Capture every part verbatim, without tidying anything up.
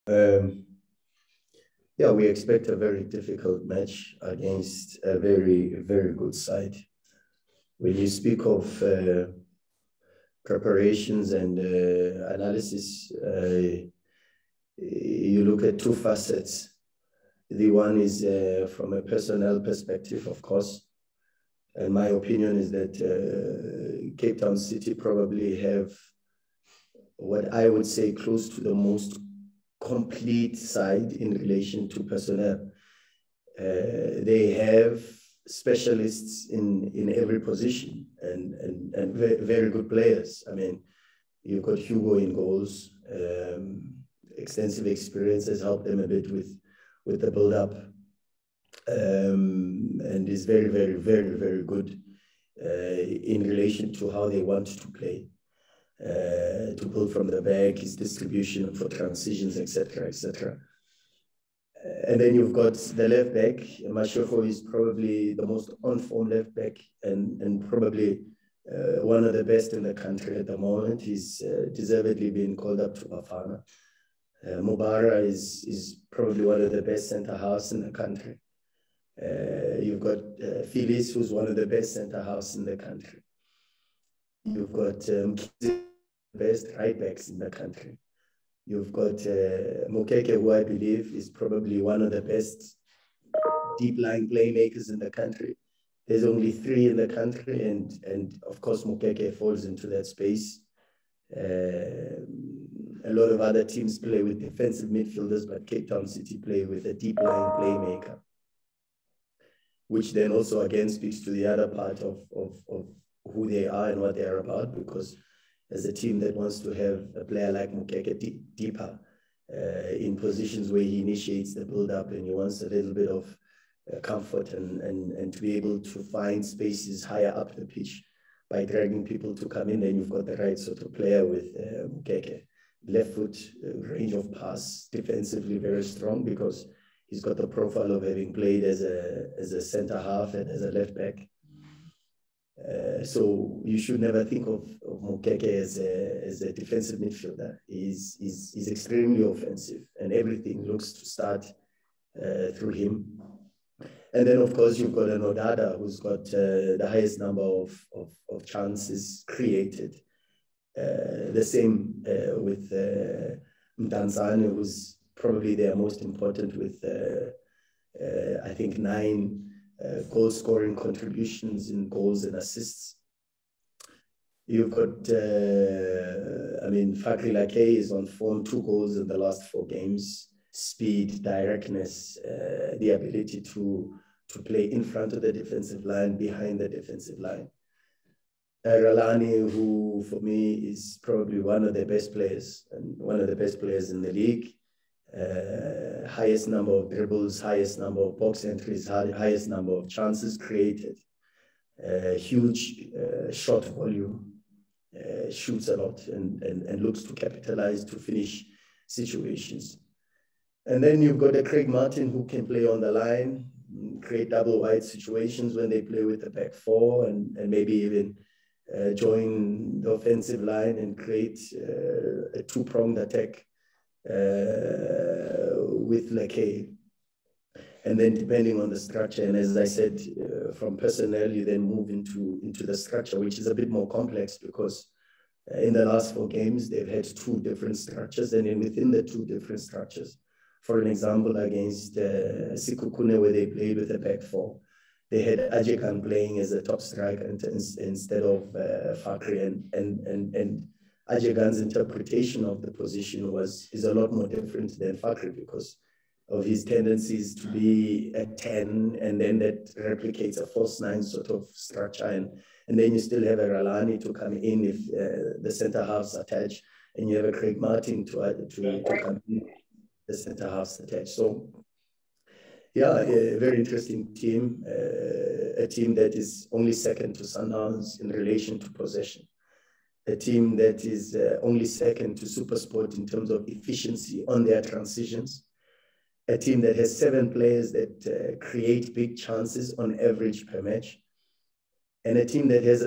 Um, yeah, we expect a very difficult match against a very, very good side. When you speak of uh, preparations and uh, analysis, uh, you look at two facets. The one is uh, from a personnel perspective, of course. And my opinion is that uh, Cape Town City probably have what I would say close to the most complete side in relation to personnel. Uh, they have specialists in, in every position and, and, and very, very good players. I mean, you've got Hugo in goals. Um, extensive experience has helped them a bit with, with the build-up. Um, and is very, very, very, very good uh, in relation to how they want to play. Uh, to pull from the back, his distribution for transitions, et cetera, et cetera. Uh, and then you've got the left back. Mashoko is probably the most on-form left back and, and probably uh, one of the best in the country at the moment. He's uh, deservedly being called up to Bafana. Uh, Mubara is, is probably one of the best centre-halves in the country. Uh, you've got uh, Phyllis, who's one of the best centre-halves in the country. You've got um, best right backs in the country. You've got uh, Mokeke, who I believe is probably one of the best deep-lying playmakers in the country. There's only three in the country, and, and of course, Mokeke falls into that space. Uh, a lot of other teams play with defensive midfielders, but Cape Town City play with a deep-lying playmaker, which then also again speaks to the other part of, of, of who they are and what they are about, because as a team that wants to have a player like Mokeke deep, deeper uh, in positions where he initiates the build-up and he wants a little bit of uh, comfort and, and, and to be able to find spaces higher up the pitch by dragging people to come in, then you've got the right sort of player with uh, Mokeke. Left foot, uh, range of pass, defensively very strong because he's got the profile of having played as a, as a centre-half and as a left-back. Uh, so you should never think of, of Mokeke as a, as a defensive midfielder. He's, he's, he's extremely offensive and everything looks to start uh, through him. And then, of course, you've got an Odada who's got uh, the highest number of, of, of chances created. Uh, the same uh, with uh, Mdanzane, who's probably their most important with, uh, uh, I think, nine Uh, goal scoring contributions in goals and assists. You've got, uh, I mean, Fakri Lake is on form, two goals in the last four games, speed, directness, uh, the ability to, to play in front of the defensive line, behind the defensive line. Uh, Rhulani, who for me is probably one of the best players and one of the best players in the league. Uh, highest number of dribbles, highest number of box entries, highest number of chances created, uh, huge uh, shot volume, uh, shoots a lot and, and, and looks to capitalize to finish situations. And then you've got a Craig Martin who can play on the line, create double wide situations when they play with the back four and, and maybe even uh, join the offensive line and create uh, a two-pronged attack Uh, with Lake. And then depending on the structure, and as I said, uh, from personnel, you then move into, into the structure, which is a bit more complex because uh, in the last four games, they've had two different structures, and then within the two different structures, for an example, against uh, Sikukune, where they played with a back four, they had Ajekan playing as a top striker instead of uh, Fakri, and, and, and, and Ajegan's interpretation of the position was is a lot more different than Fakri because of his tendencies to be a ten, and then that replicates a false nine sort of structure, and, and then you still have a Rhulani to come in if uh, the centre halves attached, and you have a Craig Martin to uh, to, to come in the centre halves attached. So yeah, a very interesting team, uh, a team that is only second to Sundowns in relation to possession. A team that is uh, only second to SuperSport in terms of efficiency on their transitions. A team that has seven players that uh, create big chances on average per match. And a team that has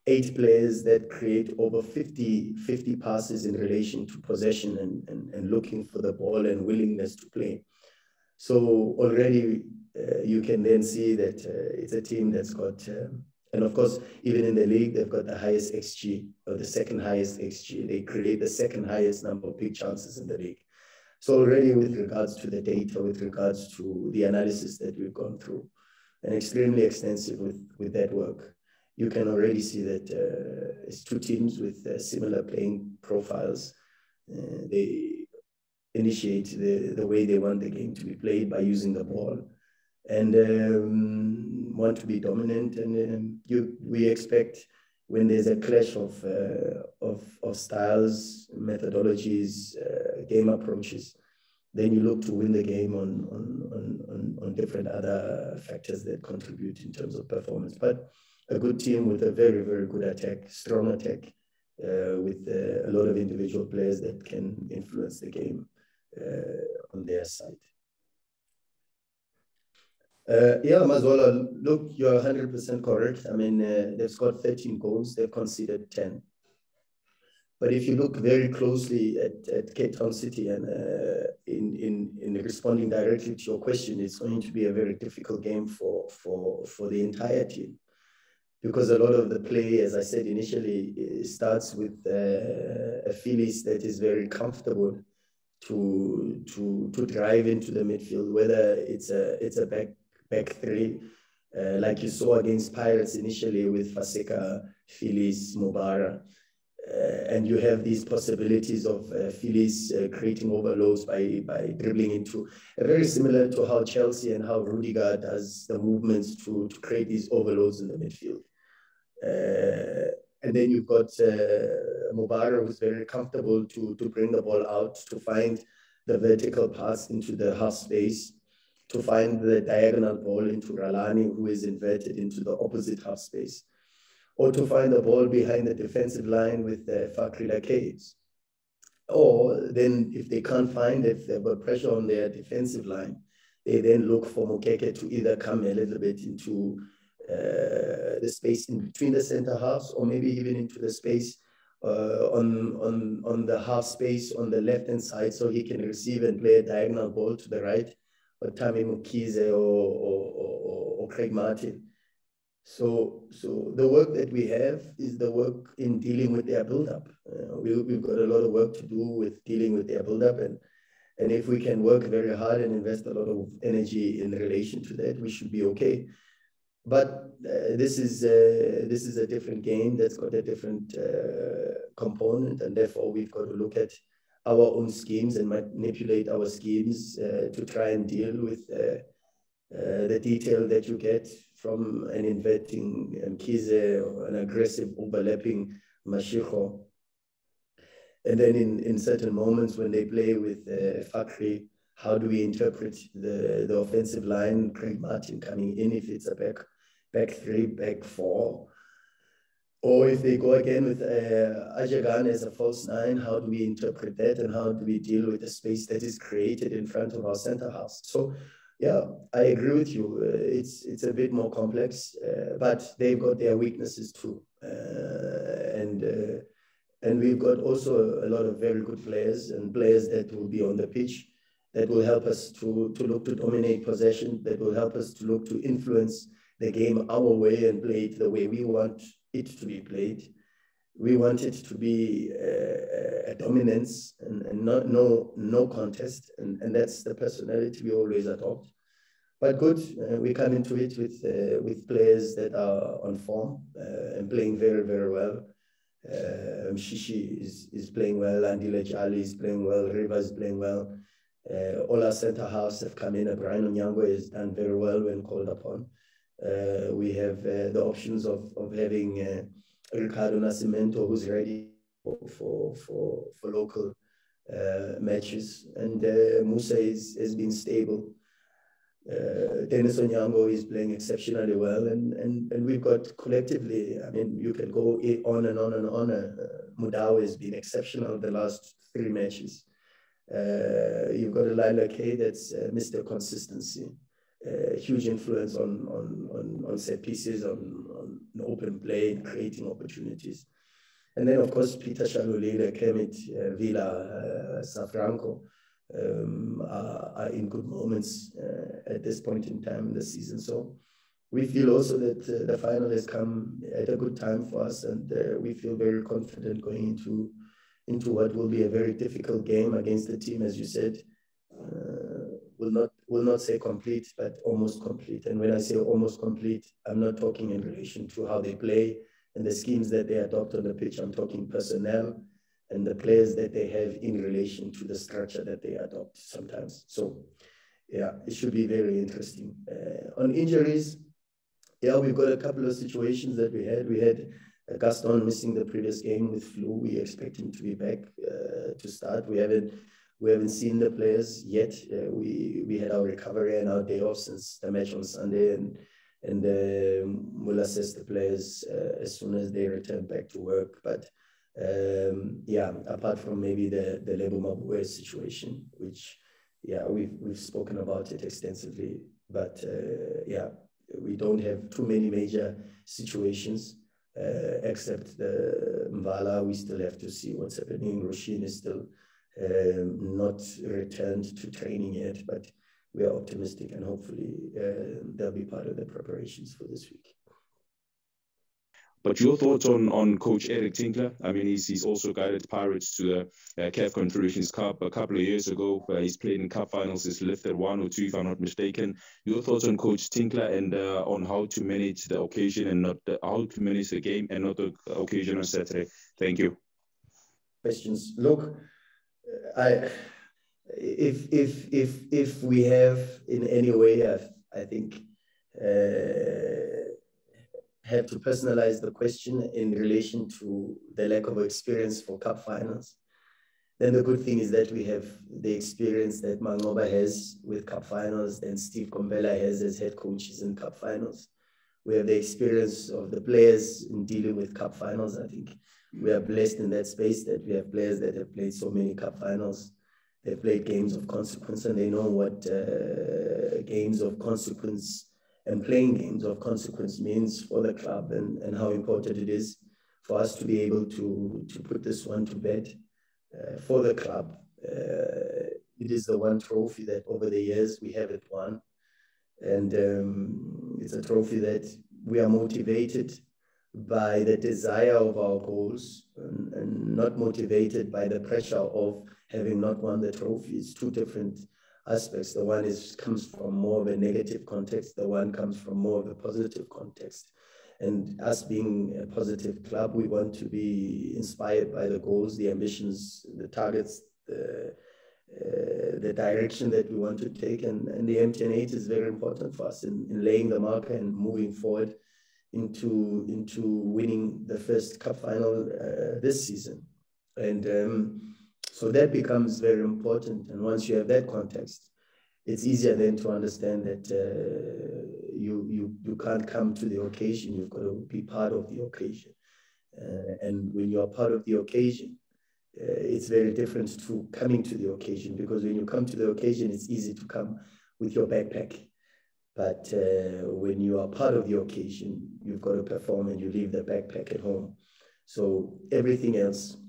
eight players that create over fifty, fifty passes in relation to possession and, and, and looking for the ball and willingness to play. So already uh, you can then see that uh, it's a team that's got, um, and of course, even in the league, they've got the highest X G, or the second highest X G. They create the second highest number of big chances in the league. So already with regards to the data, with regards to the analysis that we've gone through, and extremely extensive with, with that work, you can already see that uh, it's two teams with uh, similar playing profiles. Uh, they initiate the, the way they want the game to be played by using the ball, and um, want to be dominant. And um, you, we expect when there's a clash of, uh, of, of styles, methodologies, uh, game approaches, then you look to win the game on, on, on, on different other factors that contribute in terms of performance. But a good team with a very, very good attack, strong attack, uh, with uh, a lot of individual players that can influence the game uh, on their side. Uh, yeah, Mazwala, look, you're one hundred percent correct. I mean, uh, they've scored thirteen goals, they've conceded ten. But if you look very closely at, at Cape Town City and uh, in, in, in responding directly to your question, it's going to be a very difficult game for, for, for the entire team. Because a lot of the play, as I said initially, starts with uh, a Phillies that is very comfortable to, to, to drive into the midfield, whether it's a, it's a back, back three, uh, like you saw against Pirates initially with Faseka, Phillies, Mubara. Uh, and you have these possibilities of uh, Phillies uh, creating overloads by, by dribbling into, uh, very similar to how Chelsea and how Rudiger does the movements to, to create these overloads in the midfield. Uh, and then you've got uh, Mubara, who's very comfortable to, to bring the ball out, to find the vertical pass into the half space, to find the diagonal ball into Rhulani, who is inverted into the opposite half space, or to find the ball behind the defensive line with uh, Fakri Lacaves. Or then if they can't find it, if they've got pressure on their defensive line, they then look for Mokeke to either come a little bit into uh, the space in between the center halves, or maybe even into the space uh, on, on, on the half space on the left-hand side, so he can receive and play a diagonal ball to the right, or Tami Mukize or, or, or, or Craig Martin. So, so the work that we have is the work in dealing with their build-up. Uh, we, we've got a lot of work to do with dealing with their build-up, and, and if we can work very hard and invest a lot of energy in relation to that, we should be okay. But uh, this is uh, this is a different game that's got a different uh, component, and therefore we've got to look at our own schemes and manipulate our schemes uh, to try and deal with uh, uh, the detail that you get from an inverting Mkize or an aggressive overlapping Mashiko. And then in, in certain moments when they play with uh, Fakri, how do we interpret the, the offensive line, Craig Martin coming in if it's a back, back three, back four? Or if they go again with uh, Ajagan as a false nine, how do we interpret that, and how do we deal with the space that is created in front of our center house? So yeah, I agree with you. Uh, it's it's a bit more complex, uh, but they've got their weaknesses too, uh, and uh, and we've got also a lot of very good players and players that will be on the pitch that will help us to to look to dominate possession, that will help us to look to influence the game our way and play it the way we want it to be played. We want it to be a, a dominance and, and not, no, no contest. And, and that's the personality we always adopt. But good, uh, we come into it with, uh, with players that are on form uh, and playing very, very well. Uh, Mshishi is, is playing well, Andile Jali is playing well, Rivers is playing well. Uh, all our center halves have come in. Brian Onyango has done very well when called upon. Uh, we have uh, the options of, of having uh, Ricardo Nascimento, who's ready for, for, for, for local uh, matches. And uh, Musa is, has been stable. Uh, Dennis Onyango is playing exceptionally well. And, and, and we've got collectively, I mean, you can go on and on and on. Uh, Mudau has been exceptional the last three matches. Uh, you've got a Lila K that's uh, Mister Consistency. Uh, huge influence on, on, on, on set pieces, on, on in open play, in creating opportunities. And then, of course, Peter Shalulile, Kermit, uh, Villa, uh, Safranco um, are, are in good moments uh, at this point in time in the season. So we feel also that uh, the final has come at a good time for us, and uh, we feel very confident going into, into what will be a very difficult game against the team, as you said. Uh, will not will not say complete, but almost complete. And when I say almost complete, I'm not talking in relation to how they play and the schemes that they adopt on the pitch. I'm talking personnel and the players that they have in relation to the structure that they adopt sometimes. So, yeah, it should be very interesting. Uh, on injuries, yeah, we've got a couple of situations that we had. We had uh, Gaston missing the previous game with flu. We expect him to be back uh, to start. We haven't we haven't seen the players yet. Uh, we we had our recovery and our day off since the match on Sunday, and and um, we'll assess the players uh, as soon as they return back to work. But um, yeah, apart from maybe the the Lebo Mabue situation, which yeah we've we've spoken about it extensively. But uh, yeah, we don't have too many major situations uh, except the Mvala. We still have to see what's happening. Roshin is still um, not returned to training yet, but we are optimistic, and hopefully uh, they'll be part of the preparations for this week. But your thoughts on, on Coach Eric Tingler? I mean, he's, he's also guided Pirates to the uh, C A F Confederations Cup a couple of years ago. Uh, he's played in cup finals. He's lifted one or two, if I'm not mistaken. Your thoughts on Coach Tingler and uh, on how to manage the occasion and not the, how to manage the game and not the occasion on Saturday? Thank you. Questions. Look, I if if if if we have in any way, I, I think. Uh, have to personalize the question in relation to the lack of experience for cup finals, then the good thing is that we have the experience that Mangoba has with cup finals and Steve Kombela has as head coaches in cup finals. We have the experience of the players in dealing with cup finals. I think we are blessed in that space that we have players that have played so many cup finals. They've played games of consequence, and they know what uh, games of consequence and playing games of consequence means for the club, and, and how important it is for us to be able to, to put this one to bed uh, for the club. Uh, it is the one trophy that over the years we haven't won. And um, it's a trophy that we are motivated by the desire of our goals, and, and not motivated by the pressure of having not won the trophy. It's two different aspects. The one is comes from more of a negative context. The one comes from more of a positive context. And us being a positive club, we want to be inspired by the goals, the ambitions, the targets, the, uh, the direction that we want to take. And, and the M T N eight is very important for us in, in laying the marker and moving forward into, into winning the first cup final uh, this season. And um, so that becomes very important. And once you have that context, it's easier then to understand that uh, you, you, you can't come to the occasion. You've got to be part of the occasion. Uh, and when you are part of the occasion, uh, it's very different to coming to the occasion, because when you come to the occasion, it's easy to come with your backpack. But uh, when you are part of the occasion, you've got to perform, and you leave the backpack at home. So everything else,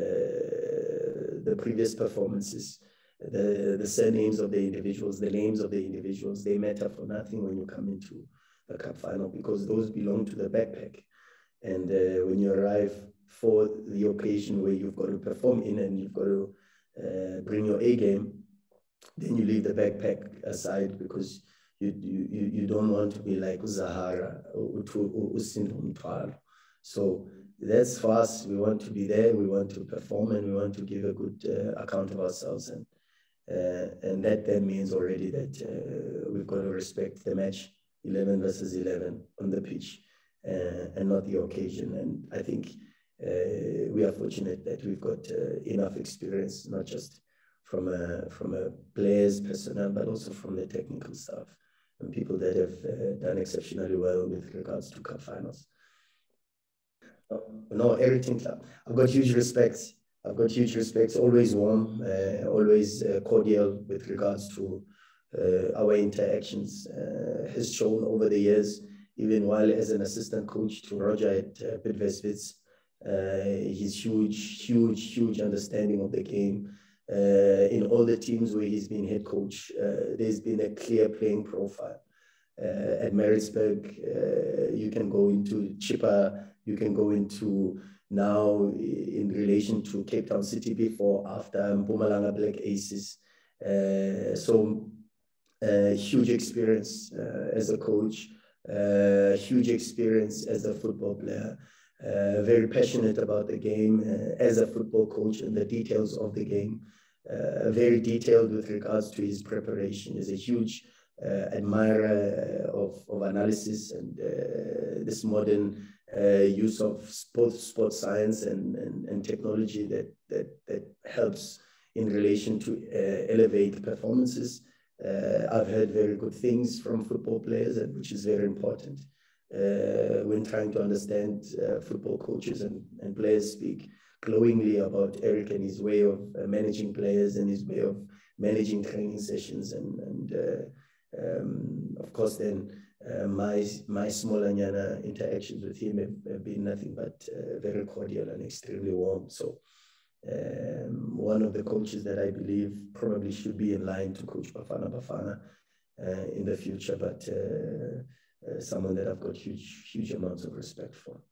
uh, the previous performances, the, the surnames of the individuals, the names of the individuals, they matter for nothing when you come into the cup final, because those belong to the backpack. And uh, when you arrive for the occasion where you've got to perform in and you've got to uh, bring your A game, then you leave the backpack aside, because you, you, you don't want to be like Zahara or Usindumtwalo. So that's for us. We want to be there, we want to perform, and we want to give a good uh, account of ourselves. And Uh, and that then means already that uh, we've got to respect the match, eleven versus eleven on the pitch, uh, and not the occasion. And I think uh, we are fortunate that we've got uh, enough experience, not just from a, from a players, personnel, but also from the technical staff and people that have uh, done exceptionally well with regards to cup finals. Uh, no, everything. I've got huge respect. I've got huge respect, always warm, uh, always uh, cordial with regards to uh, our interactions. Uh, has shown over the years even while as an assistant coach to Roger at uh, Bidvest Wits. Uh, his huge, huge, huge understanding of the game. Uh, in all the teams where he's been head coach, uh, there's been a clear playing profile. Uh, at Maritzburg, uh, you can go into Chippa, you can go into now in relation to Cape Town City before, after Mpumalanga Black Aces. Uh, so uh, huge experience uh, as a coach, uh, huge experience as a football player. Uh, very passionate about the game uh, as a football coach and the details of the game. Uh, very detailed with regards to his preparation. He's a huge uh, admirer of, of analysis and uh, this modern uh, use of sports, sports science and, and, and technology that, that, that helps in relation to uh, elevate performances. Uh, I've heard very good things from football players, and which is very important. Uh, when trying to understand uh, football coaches and, and players speak glowingly about Eric and his way of uh, managing players and his way of managing training sessions. And, and uh, um, of course, then uh, my, my small Anyana interactions with him have, have been nothing but uh, very cordial and extremely warm. So um, one of the coaches that I believe probably should be in line to coach Bafana Bafana uh, in the future, but uh, Uh, someone that I've got huge, huge amounts of respect for.